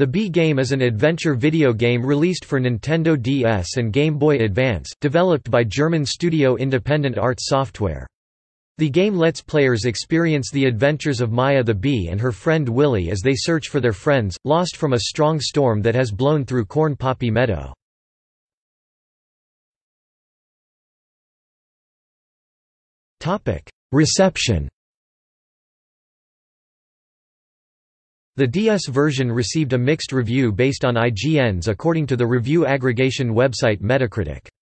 The Bee game is an adventure video game released for Nintendo DS and Game Boy Advance, developed by German studio Independent Arts Software. The game lets players experience the adventures of Maya the bee and her friend Willy as they search for their friends, lost from a strong storm that has blown through Corn Poppy Meadow. Reception. The DS version received a mixed review based on IGN's according to the review aggregation website Metacritic.